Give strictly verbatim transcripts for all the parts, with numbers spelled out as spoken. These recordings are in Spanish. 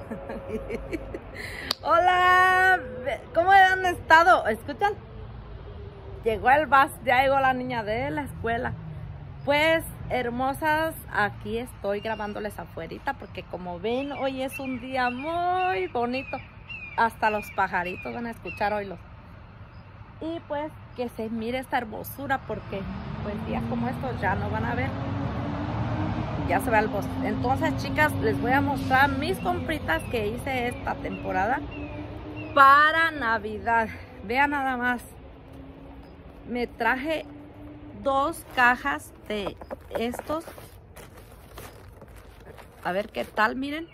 Hola, ¿cómo han estado? ¿Escuchan? Llegó el bus, ya llegó la niña de la escuela. Pues, hermosas, aquí estoy grabándoles afuerita porque como ven, hoy es un día muy bonito. Hasta los pajaritos van a escuchar hoylos. Y pues, que se mire esta hermosura porque pues días como estos ya no van a ver. Ya se ve el bosque. Entonces, chicas, les voy a mostrar mis compritas que hice esta temporada para Navidad. Vean nada más. Me traje dos cajas de estos. A ver qué tal, miren.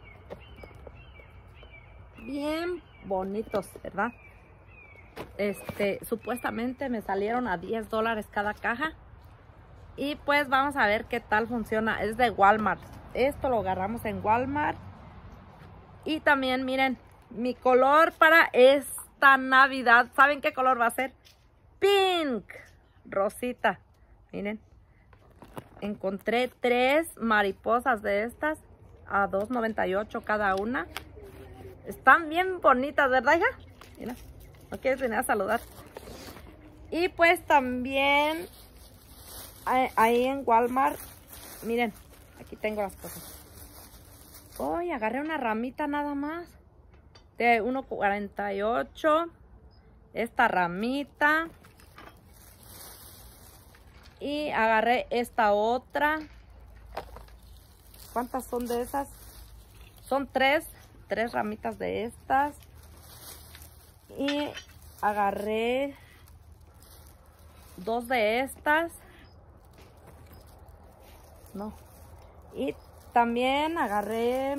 Bien bonitos, ¿verdad? Este, supuestamente me salieron a diez dólares cada caja. Y pues vamos a ver qué tal funciona. Es de Walmart. Esto lo agarramos en Walmart. Y también miren, mi color para esta Navidad. ¿Saben qué color va a ser? Pink. Rosita. Miren. Encontré tres mariposas de estas a dos noventa y ocho cada una. Están bien bonitas, ¿verdad, hija? Mira, no quieres venir a saludar. Y pues también ahí en Walmart, miren, aquí tengo las cosas. Hoy agarré una ramita nada más de uno cuarenta y ocho. Esta ramita. Y agarré esta otra. ¿Cuántas son de esas? Son tres. Tres ramitas de estas. Y agarré dos de estas. No. Y también agarré.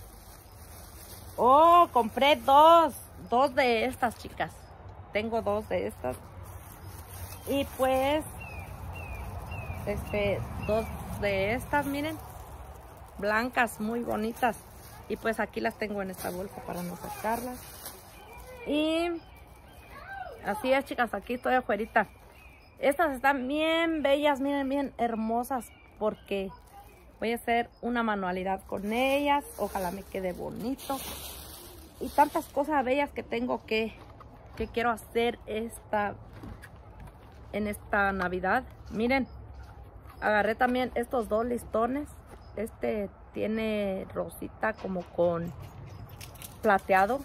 Oh, compré dos. Dos de estas, chicas. Tengo dos de estas. Y pues. Este. Dos de estas, miren. Blancas, muy bonitas. Y pues aquí las tengo en esta bolsa para no sacarlas. Y. Así es, chicas. Aquí estoy afuerita. Estas están bien bellas, miren, bien hermosas. Porque voy a hacer una manualidad con ellas. Ojalá me quede bonito. Y tantas cosas bellas que tengo que, que quiero hacer esta, en esta Navidad. Miren, agarré también estos dos listones. Este tiene rosita como con plateado.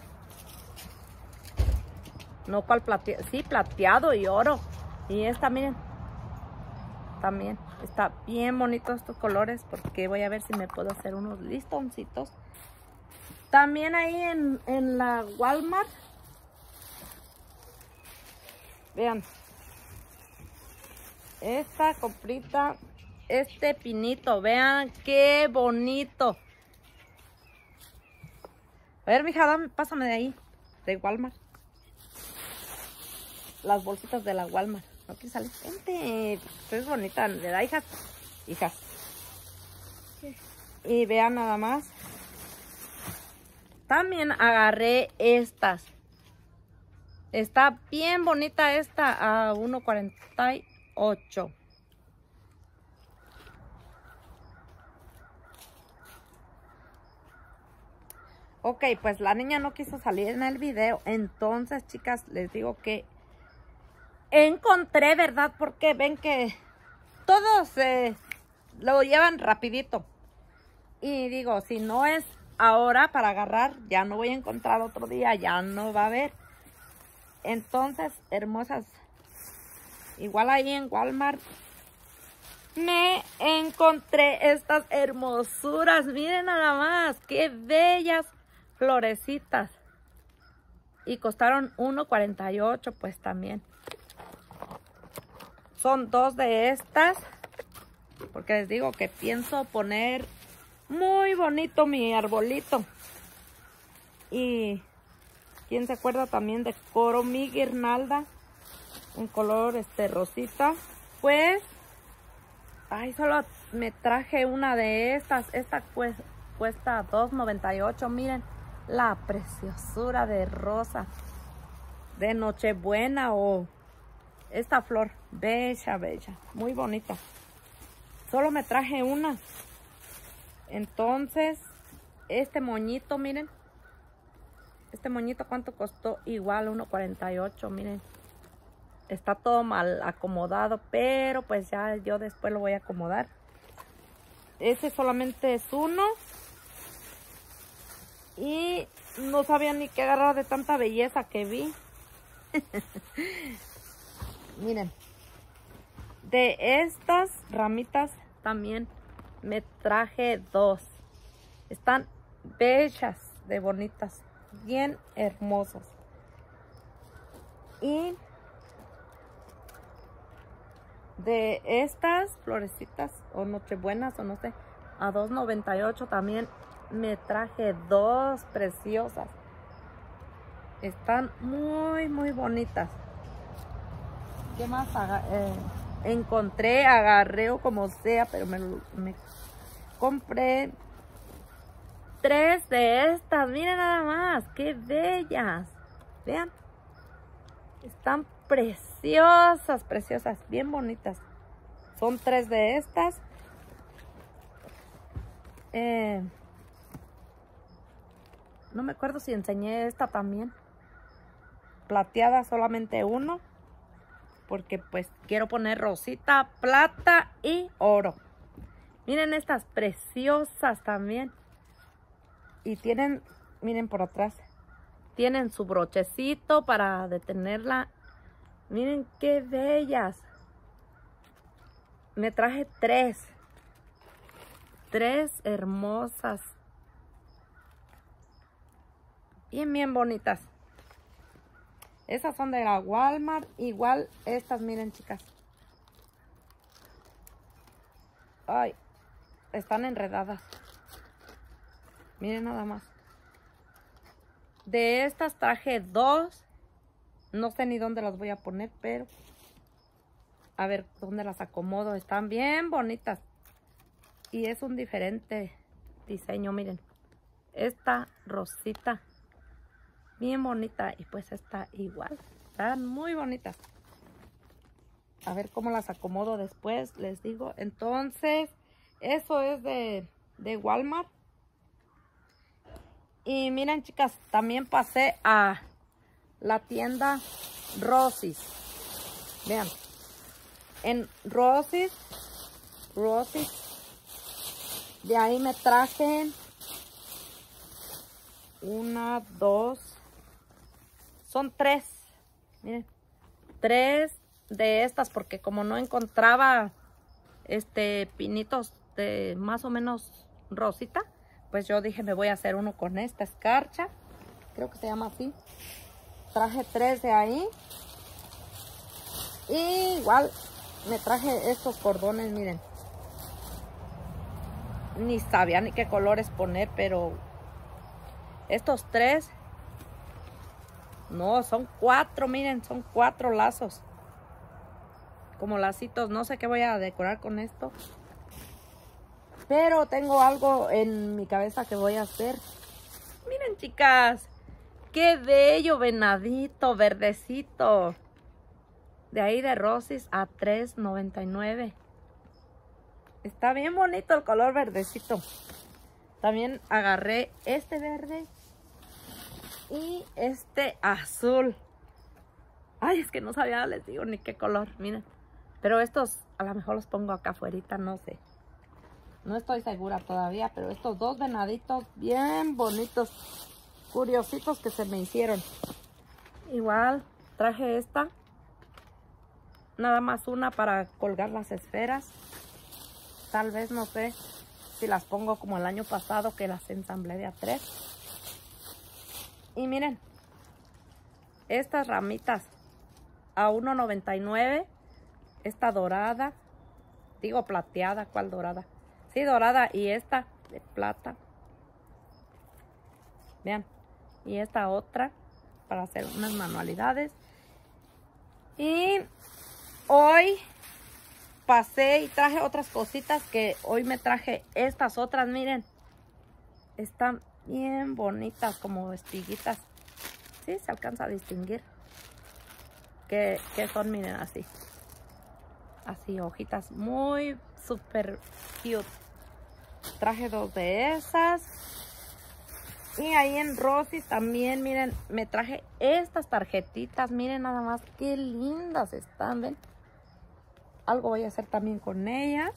No, ¿cuál plateado? Sí, plateado y oro. Y esta, miren. También está bien bonito estos colores porque voy a ver si me puedo hacer unos listoncitos. También ahí en, en la Walmart. Vean. Esta comprita. Este pinito. Vean qué bonito. A ver, mija, dame, pásame de ahí. De Walmart. Las bolsitas de la Walmart. No quiere salir. Vente. Es bonita, ¿verdad, hijas? Hijas. Y vean nada más. También agarré estas. Está bien bonita esta a uno cuarenta y ocho. Ok, pues la niña no quiso salir en el video. Entonces, chicas, les digo que encontré, ¿verdad? Porque ven que todos eh, lo llevan rapidito. Y digo, si no es ahora para agarrar, ya no voy a encontrar otro día, ya no va a haber. Entonces, hermosas, igual ahí en Walmart, me encontré estas hermosuras. Miren nada más, qué bellas florecitas. Y costaron uno cuarenta y ocho, pues también. Son dos de estas. Porque les digo que pienso poner muy bonito mi arbolito. Y ¿quién se acuerda también de Coro mi guirnalda? En color este rosita. Pues, ay, solo me traje una de estas. Esta pues, cuesta dos noventa y ocho. Miren la preciosura de rosa. De Nochebuena o esta flor. Bella, bella. Muy bonita. Solo me traje una. Entonces, este moñito, miren. Este moñito, ¿cuánto costó? Igual, uno cuarenta y ocho, miren. Está todo mal acomodado, pero pues ya yo después lo voy a acomodar. Ese solamente es uno. Y no sabía ni qué agarrar de tanta belleza que vi. Miren. De estas ramitas también me traje dos. Están bellas, de bonitas, bien hermosas. Y de estas florecitas o nochebuenas o no sé, a dos noventa y ocho también me traje dos preciosas. Están muy muy bonitas. ¿Qué más eh, encontré? Agarré o como sea, pero me, me compré tres de estas. Miren nada más, qué bellas. Vean, están preciosas, preciosas, bien bonitas. Son tres de estas. Eh, no me acuerdo si enseñé esta también. Plateada solamente uno. Porque pues quiero poner rosita, plata y oro. Miren estas preciosas también. Y tienen, miren por atrás. Tienen su brochecito para detenerla. Miren qué bellas. Me traje tres. Tres hermosas. Bien, bien bonitas. Esas son de la Walmart. Igual estas, miren chicas. Ay, están enredadas. Miren nada más. De estas traje dos. No sé ni dónde las voy a poner, pero a ver dónde las acomodo. Están bien bonitas. Y es un diferente diseño, miren. Esta rosita. Bien bonita. Y pues esta igual. Están muy bonitas. A ver cómo las acomodo después, les digo. Entonces, eso es de, de Walmart. Y miren, chicas, también pasé a la tienda Rosis. Vean. En Rosis. Rosis. De ahí me traje una, dos. Son tres. Miren. Tres de estas porque como no encontraba este pinitos de más o menos rosita, pues yo dije me voy a hacer uno con esta escarcha, creo que se llama así. Traje tres de ahí. Y igual me traje estos cordones, miren. Ni sabía ni qué colores poner, pero estos tres, no, son cuatro, miren, son cuatro lazos. Como lacitos, no sé qué voy a decorar con esto. Pero tengo algo en mi cabeza que voy a hacer. Miren, chicas, qué bello venadito, verdecito. De ahí de Rosis a tres noventa y nueve. Está bien bonito el color verdecito. También agarré este verde y este azul. Ay, es que no sabía, les digo, ni qué color, miren. Pero estos a lo mejor los pongo acá afuera, no sé. No estoy segura todavía, pero estos dos venaditos bien bonitos, curiositos que se me hicieron. Igual traje esta. Nada más una para colgar las esferas. Tal vez, no sé, si las pongo como el año pasado que las ensamblé de a tres. Y miren, estas ramitas a uno noventa y nueve. Esta dorada, digo plateada, ¿cuál dorada? Sí, dorada, y esta de plata. Vean, y esta otra para hacer unas manualidades. Y hoy pasé y traje otras cositas que hoy me traje estas otras, miren. Están bien bonitas como espiguitas. Sí, se alcanza a distinguir. Que, que son, miren, así. Así, hojitas muy súper cute. Traje dos de esas. Y ahí en Rosis también, miren, me traje estas tarjetitas. Miren nada más qué lindas están, ¿ven? Algo voy a hacer también con ellas.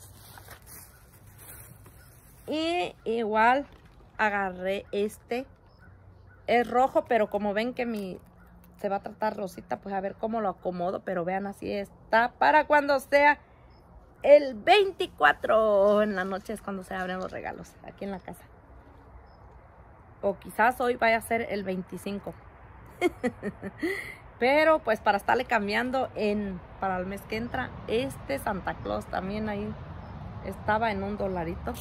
Y igual agarré este. Es rojo, pero como ven que mi se va a tratar rosita, pues a ver cómo lo acomodo. Pero vean, así está para cuando sea el veinticuatro en la noche, es cuando se abren los regalos aquí en la casa. O quizás hoy vaya a ser el veinticinco. Pero pues para estarle cambiando en para el mes que entra, este Santa Claus también ahí estaba en un dolarito.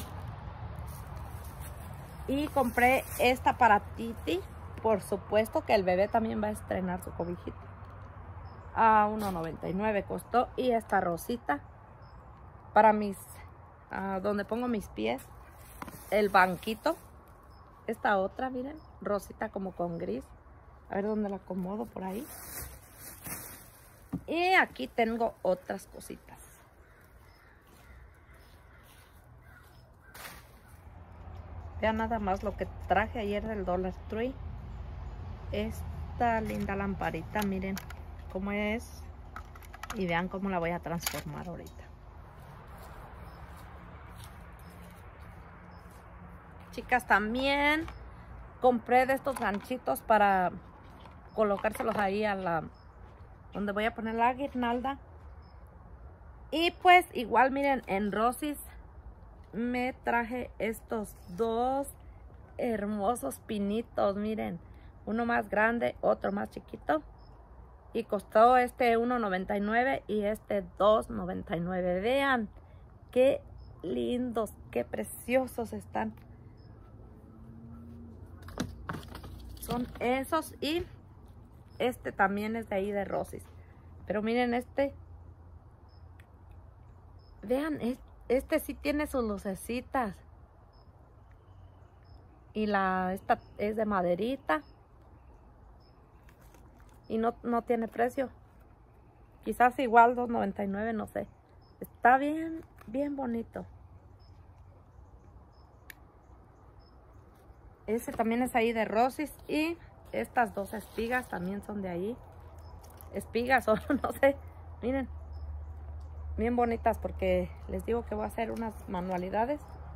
Y compré esta para Titi. Por supuesto que el bebé también va a estrenar su cobijita. A uno noventa y nueve costó. Y esta rosita para mis, uh, donde pongo mis pies. El banquito. Esta otra, miren, rosita como con gris. A ver dónde la acomodo por ahí. Y aquí tengo otras cositas. Vean nada más lo que traje ayer del Dollar Tree. Esta linda lamparita, miren cómo es. Y vean cómo la voy a transformar ahorita. Chicas, también compré de estos ganchitos para colocárselos ahí a la donde voy a poner la guirnalda. Y pues igual miren, en Rosis me traje estos dos hermosos pinitos. Miren, uno más grande, otro más chiquito. Y costó este uno noventa y nueve y este dos noventa y nueve. Vean qué lindos, qué preciosos están. Son esos. Y este también es de ahí de Rosis. Pero miren este. Vean, este sí tiene sus lucecitas. Y la esta es de maderita. Y no, no tiene precio. Quizás igual dos noventa y nueve, no sé. Está bien, bien bonito. Ese también es ahí de Rosis. Y estas dos espigas también son de ahí. Espigas o no sé. Miren. Bien bonitas porque les digo que voy a hacer unas manualidades.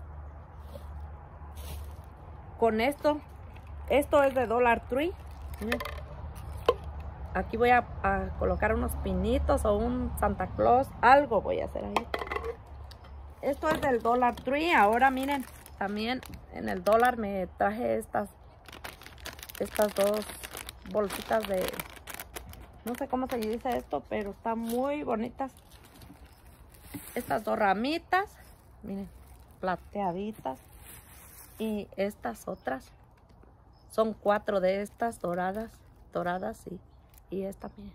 Con esto. Esto es de Dollar Tree. Miren. Aquí voy a, a colocar unos pinitos o un Santa Claus. Algo voy a hacer ahí. Esto es del Dollar Tree. Ahora miren. También en el dólar me traje estas estas dos bolsitas de, no sé cómo se dice esto, pero están muy bonitas. Estas dos ramitas, miren, plateaditas. Y estas otras son cuatro de estas doradas, doradas y, y esta, miren.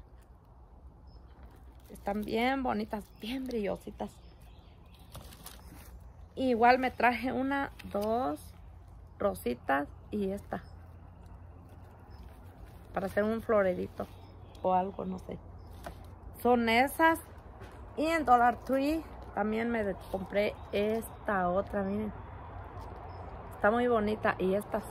Están bien bonitas, bien brillositas. Igual me traje una, dos rositas y esta. Para hacer un florerito o algo, no sé. Son esas. Y en Dollar Tree también me compré esta otra, miren. Está muy bonita. Y estas.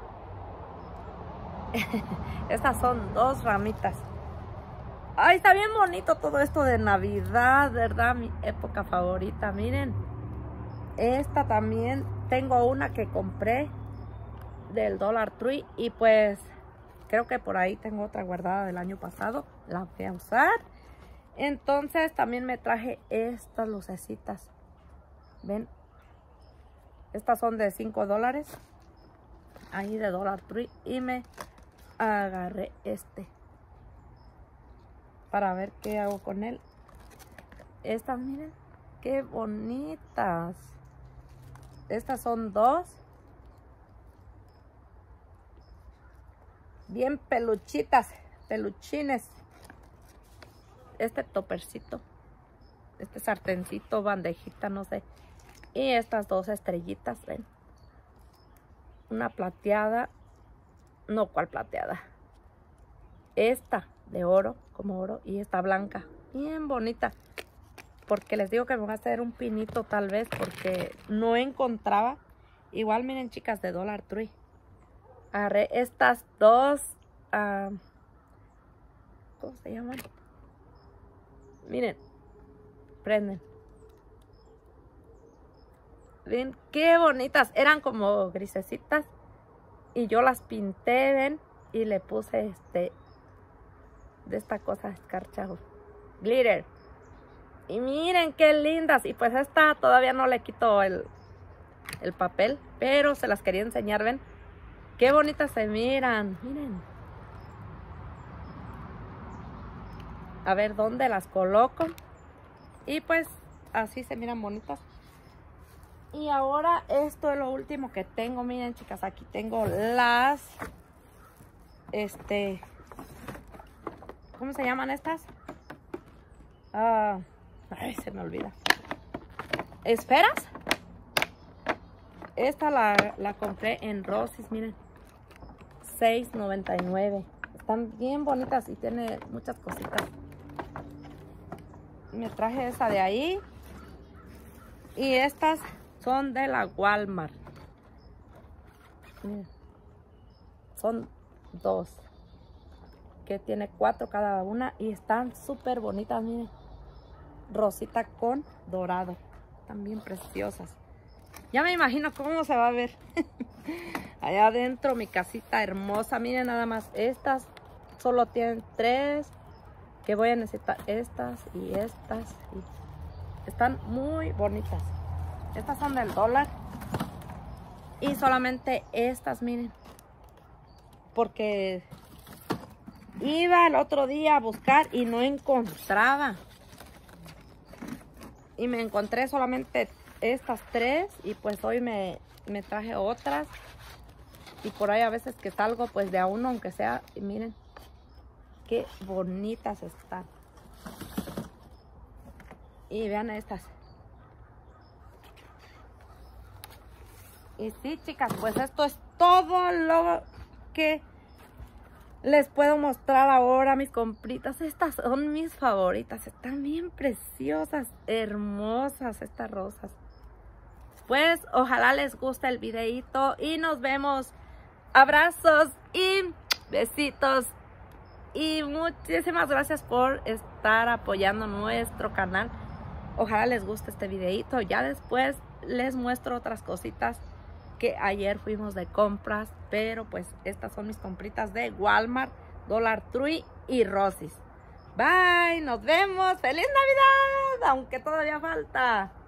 Estas son dos ramitas. Ay, está bien bonito todo esto de Navidad, ¿verdad? Mi época favorita, miren. Esta también, tengo una que compré del Dollar Tree y pues creo que por ahí tengo otra guardada del año pasado. La voy a usar. Entonces también me traje estas lucecitas. ¿Ven? Estas son de cinco dólares. Ahí de Dollar Tree. Y me agarré este. Para ver qué hago con él. Estas, miren. Qué bonitas. Estas son dos. Bien peluchitas. Peluchines. Este topercito. Este sartencito, bandejita, no sé. Y estas dos estrellitas, ven. Una plateada. No, ¿cuál plateada? Esta de oro, como oro. Y esta blanca. Bien bonita. Porque les digo que me voy a hacer un pinito tal vez. Porque no encontraba. Igual miren, chicas, de Dollar Tree. Agarré estas dos. Uh, ¿Cómo se llaman? Miren. Prenden. Ven qué bonitas. Eran como grisecitas. Y yo las pinté, ven. Y le puse este. De esta cosa escarcha. Glitter. Y miren qué lindas. Y pues esta todavía no le quito el, el papel. Pero se las quería enseñar, ven. Qué bonitas se miran. Miren. A ver dónde las coloco. Y pues así se miran bonitas. Y ahora esto es lo último que tengo. Miren, chicas, aquí tengo las... Este... ¿Cómo se llaman estas? Ah... Ay, se me olvida. ¿Esferas? Esta la, la compré en Rosis, miren. seis noventa y nueve. Están bien bonitas y tiene muchas cositas. Me traje esa de ahí. Y estas son de la Walmart. Miren. Son dos. Que tiene cuatro cada una. Y están súper bonitas, miren. Rosita con dorado. Están bien preciosas. Ya me imagino cómo se va a ver. Allá adentro mi casita hermosa. Miren nada más. Estas solo tienen tres. Que voy a necesitar estas y estas. Y están muy bonitas. Estas son del dólar. Y solamente estas, miren. Porque iba el otro día a buscar y no encontraba. Y me encontré solamente estas tres. Y pues hoy me, me traje otras. Y por ahí a veces que salgo pues de a uno, aunque sea. Y miren qué bonitas están. Y vean estas. Y sí, chicas, pues esto es todo lo que les puedo mostrar ahora, mis compritas. Estas son mis favoritas. Están bien preciosas, hermosas estas rosas. Pues ojalá les guste el videito y nos vemos. Abrazos y besitos. Y muchísimas gracias por estar apoyando nuestro canal. Ojalá les guste este videito. Ya después les muestro otras cositas que ayer fuimos de compras. Pero pues estas son mis compritas de Walmart, Dollar Tree y Rosis. Bye, nos vemos. ¡Feliz Navidad! Aunque todavía falta.